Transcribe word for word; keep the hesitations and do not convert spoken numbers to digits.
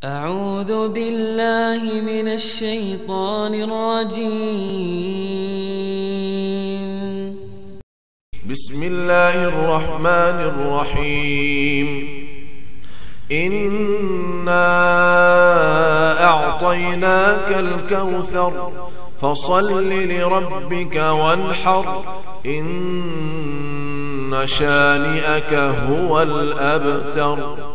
أعوذ بالله من الشيطان الرجيم. بسم الله الرحمن الرحيم. إنا أعطيناك الكوثر فصل لربك وانحر إن شانئك هو الأبتر.